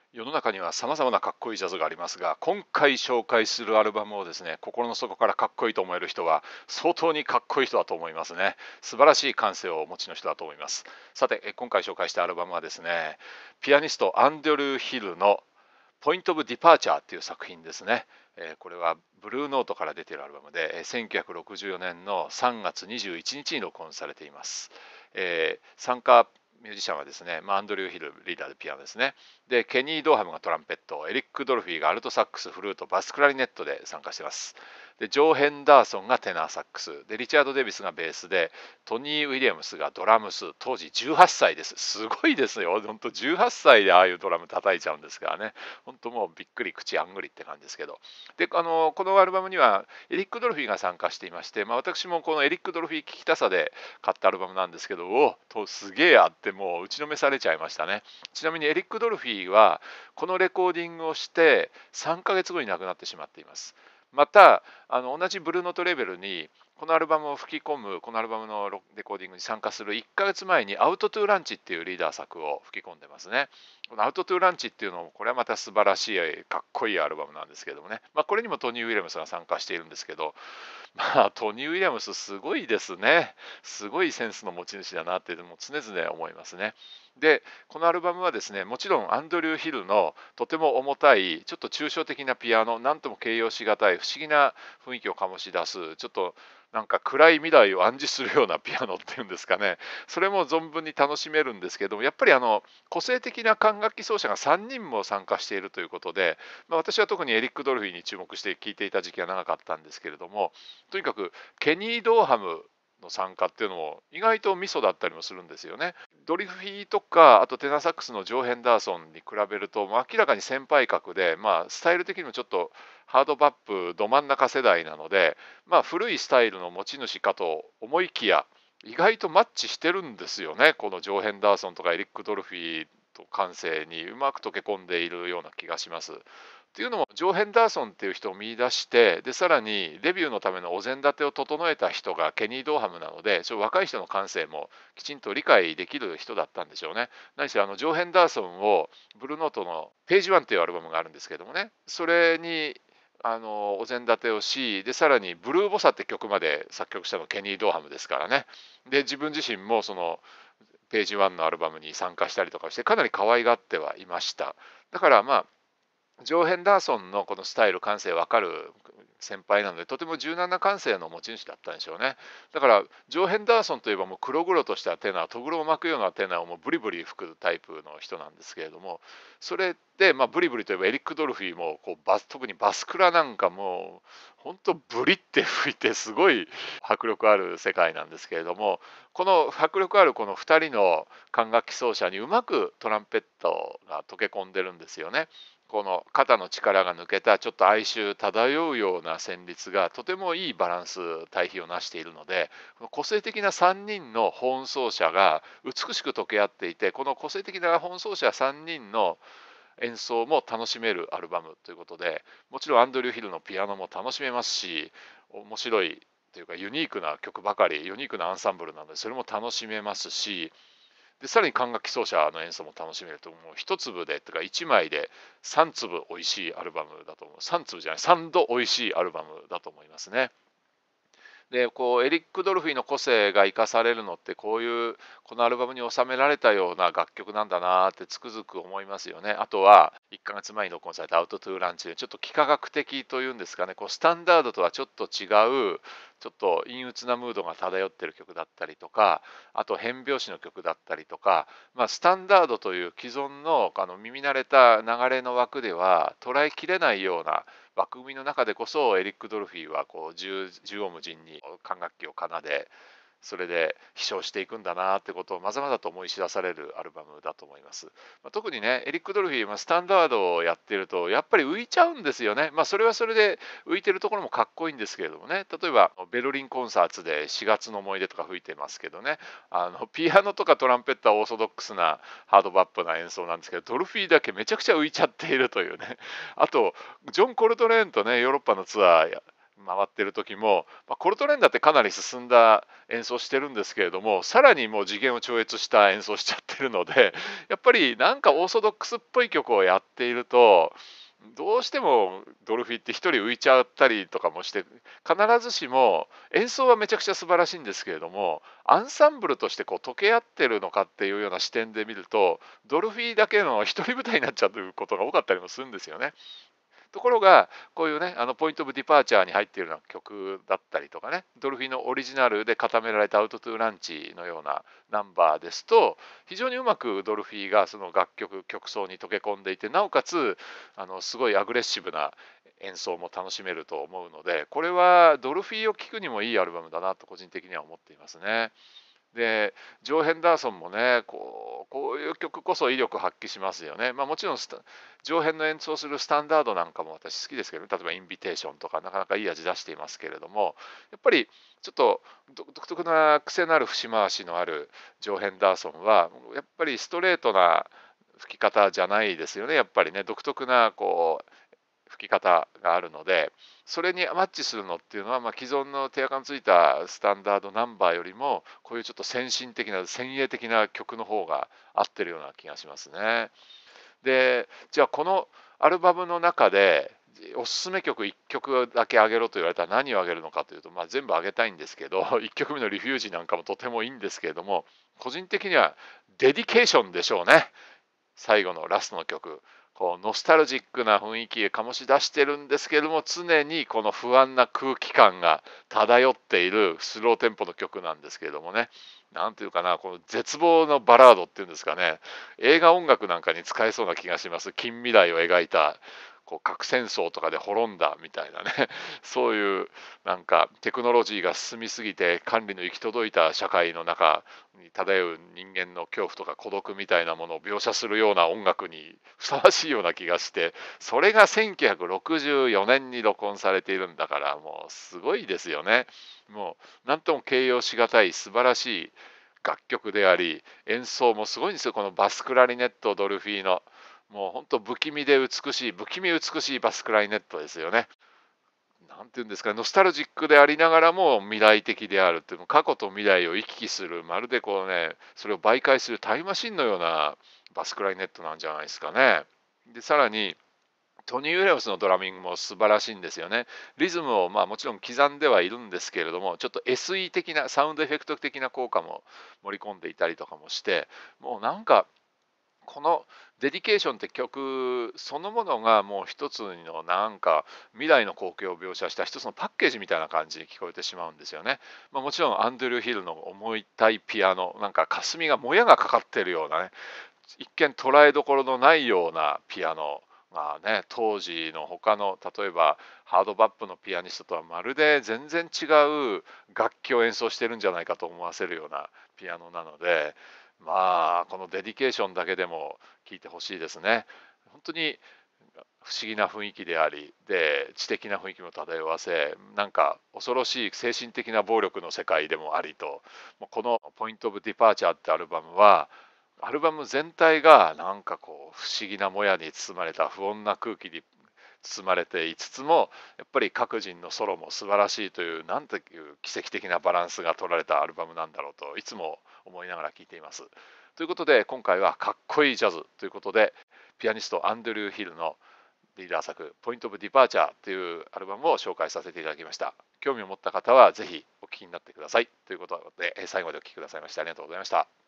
世の中には様々なかっこいいジャズがありますが、今回紹介するアルバムをですね、心の底からかっこいいと思える人は相当にかっこいい人だと思いますね。素晴らしい感性をお持ちの人だと思います。さて、今回紹介したアルバムはですね、ピアニストアンドリュー・ヒルのポイント・オブ・ディパーチャーっていう作品ですね。これはブルーノートから出ているアルバムで、1964年の3月21日に録音されています。参加ミュージシャンはですね、アンドリュー・ヒルリーダーでピアノですね。で、ケニー・ドーハムがトランペット、エリック・ドルフィーがアルトサックス、フルート、バスクラリネットで参加しています。で、ジョー・ヘンダーソンがテナーサックス、で、リチャード・デビスがベースで、トニー・ウィリアムスがドラムス、当時18歳です。すごいですよ。本当18歳でああいうドラム叩いちゃうんですからね。本当もうびっくり口あんぐりって感じですけど。で、このアルバムにはエリック・ドルフィーが参加していまして、私もこのエリック・ドルフィー聴きたさで買ったアルバムなんですけど、すげえあってもう打ちのめされちゃいましたね。ちなみにエリック・ドルフィーはこのレコーディングをして3ヶ月後に亡くなってしまっています。また同じブルーノートレーベルにこのアルバムを吹き込む、このアルバムのレコーディングに参加する1ヶ月前にアウトトゥーランチっていうリーダー作を吹き込んでますね。このアウトトゥーランチっていうのもこれはまた素晴らしいかっこいいアルバムなんですけどもね、これにもトニー・ウィリアムスが参加しているんですけど、トニー・ウィリアムスすごいですね。すごいセンスの持ち主だなっていうのも常々思いますね。で、このアルバムはですね、もちろんアンドリュー・ヒルのとても重たい、ちょっと抽象的なピアノ、なんとも形容しがたい不思議な雰囲気を醸し出す、ちょっとなんか暗い未来を暗示するようなピアノっていうんですかね、それも存分に楽しめるんですけども、やっぱり個性的な管楽器奏者が3人も参加しているということで、私は特にエリック・ドルフィーに注目して聴いていた時期が長かったんですけれども、とにかくケニー・ドーハムの参加っていうのも意外とミソだったりもするんですよね。ドリフィーとかあとテナーサックスのジョー・ヘンダーソンに比べると明らかに先輩格で、スタイル的にもちょっとハードバップど真ん中世代なので、古いスタイルの持ち主かと思いきや意外とマッチしてるんですよね。このジョー・ヘンダーソンとかエリック・ドルフィーと感性にうまく溶け込んでいるような気がします。っていうのもジョー・ヘンダーソンっていう人を見出して、でさらにデビューのためのお膳立てを整えた人がケニー・ドーハムなので、若い人の感性もきちんと理解できる人だったんでしょうね。何せジョー・ヘンダーソンをブルーノートのページワンっていうアルバムがあるんですけどもね、それにお膳立てをし、でさらにブルーボサって曲まで作曲したのケニー・ドーハムですからね。で自分自身もそのページワンのアルバムに参加したりとかしてかなり可愛がってはいました。だからジョー・ヘンダーソンのこのスタイル感性分かる先輩なので、とても柔軟な感性の持ち主だったんでしょうね。だからジョー・ヘンダーソンといえばもう黒々としたテナー、とぐろを巻くようなテナーをもうブリブリ吹くタイプの人なんですけれども、それでブリブリといえばエリック・ドルフィーもこう特にバスクラなんかもう本当ブリって吹いてすごい迫力ある世界なんですけれども、この迫力あるこの2人の管楽器奏者にうまくトランペットが溶け込んでるんですよね。この肩の力が抜けたちょっと哀愁漂うような旋律がとてもいいバランス対比をなしているので、個性的な3人のホーン奏者が美しく溶け合っていて、この個性的なホーン奏者3人の演奏も楽しめるアルバムということで、もちろんアンドリュー・ヒルのピアノも楽しめますし、面白いというかユニークな曲ばかり、ユニークなアンサンブルなのでそれも楽しめますし、でさらに管楽器奏者の演奏も楽しめると、もう一粒でとか1枚で3粒おいしいアルバムだと思う。3粒じゃない、3度おいしいアルバムだと思いますね。でこうエリック・ドルフィーの個性が生かされるのってこういうこのアルバムに収められたような楽曲なんだなってつくづく思いますよね。あとは1ヶ月前に録音された「アウト・トゥ・ランチ」でちょっと幾何学的というんですかね、こうスタンダードとはちょっと違うちょっと陰鬱なムードが漂ってる曲だったりとか、あと変拍子の曲だったりとか、スタンダードという既存の耳慣れた流れの枠では捉えきれないような枠組みの中でこそエリック・ドルフィーはこう縦横無尽に管楽器を奏で、それで飛翔していくんだなってことをまざまざと思い知らされるアルバムだと思います。特にねエリック・ドルフィー、スタンダードをやってるとやっぱり浮いちゃうんですよね。それはそれで浮いてるところもかっこいいんですけれどもね、例えばベルリンコンサートで4月の思い出とか吹いてますけどね、ピアノとかトランペットはオーソドックスなハードバップな演奏なんですけど、ドルフィーだけめちゃくちゃ浮いちゃっているというね。あとジョン・コルトレーンとねヨーロッパのツアー回ってる時も、コルトレーンだってかなり進んだ演奏してるんですけれども、さらにもう次元を超越した演奏しちゃってるので、やっぱりなんかオーソドックスっぽい曲をやっていると、どうしてもドルフィーって一人浮いちゃったりとかもして、必ずしも演奏はめちゃくちゃ素晴らしいんですけれども、アンサンブルとしてこう溶け合ってるのかっていうような視点で見ると、ドルフィーだけの一人舞台になっちゃうことが多かったりもするんですよね。ところがこういうね、ポイント・オブ・ディパーチャーに入っているような曲だったりとかね、ドルフィーのオリジナルで固められたアウト・トゥ・ランチのようなナンバーですと、非常にうまくドルフィーがその曲奏に溶け込んでいて、なおかつすごいアグレッシブな演奏も楽しめると思うので、これはドルフィーを聴くにもいいアルバムだなと個人的には思っていますね。で、ジョー・ヘンダーソンもね、こういう曲こそ威力発揮しますよね。もちろんジョー・ヘンの演奏するスタンダードなんかも私好きですけどね、例えばインビテーションとかなかなかいい味出していますけれども、やっぱりちょっと独特な癖のある節回しのあるジョー・ヘンダーソンは、やっぱりストレートな吹き方じゃないですよね。やっぱりね、独特な吹き方があるので、それにマッチするのっていうのは、既存の手垢のついたスタンダードナンバーよりも、こういうちょっと先進的な先鋭的な曲の方が合ってるような気がしますね。で、じゃあこのアルバムの中でおすすめ曲1曲だけあげろと言われたら何をあげるのかというと、全部あげたいんですけど、1曲目の「リフュージー」なんかもとてもいいんですけれども、個人的にはデディケーションでしょうね。最後のラストの曲、ノスタルジックな雰囲気を醸し出してるんですけれども、常にこの不安な空気感が漂っているスローテンポの曲なんですけれどもね、なんていうかな、この絶望のバラードっていうんですかね、映画音楽なんかに使えそうな気がします。近未来を描いた核戦争とかで滅んだみたいなね、そういうなんかテクノロジーが進みすぎて管理の行き届いた社会の中に漂う人間の恐怖とか孤独みたいなものを描写するような音楽にふさわしいような気がして、それが1964年に録音されているんだから、もうすごいですよね。もう何とも形容しがたい素晴らしい楽曲であり、演奏もすごいんですよ。このバスクラリネットドルフィーの、もう本当不気味で美しい、不気味美しいバスクラリネットですよね。なんていうんですかね、ノスタルジックでありながらも未来的であるっていう、過去と未来を行き来する、まるでそれを媒介するタイムマシンのようなバスクラリネットなんじゃないですかね。で、さらにトニー・ウィリアムスのドラミングも素晴らしいんですよね。リズムをもちろん刻んではいるんですけれども、ちょっと SE 的なサウンドエフェクト的な効果も盛り込んでいたりとかもして、もうなんかこの「デディケーション」って曲そのものがもう一つのなんか未来の光景を描写した一つのパッケージみたいな感じに聞こえてしまうんですよね。もちろんアンドリュー・ヒルの重たいピアノ、なんか霞がもやがかかってるようなね、一見捉えどころのないようなピアノがね、当時の他の例えばハードバップのピアニストとはまるで全然違う楽器を演奏してるんじゃないかと思わせるようなピアノなので、このデディケーションだけでも聴いてほしいですね。本当に不思議な雰囲気であり、で知的な雰囲気も漂わせ、なんか恐ろしい精神的な暴力の世界でもありと、もうこの「ポイント・オブ・ディパーチャー」ってアルバムは、アルバム全体がなんか不思議なもやに包まれた不穏な空気に包まれていつつも、やっぱり各人のソロも素晴らしいという、なんていう奇跡的なバランスが取られたアルバムなんだろうといつも思いながら聴いています。ということで今回はかっこいいジャズということで、ピアニストアンドリュー・ヒルのリーダー作「ポイント・オブ・ディパーチャー」というアルバムを紹介させていただきました。興味を持った方はぜひお聴きになってください。ということで最後までお聴きくださいましてありがとうございました。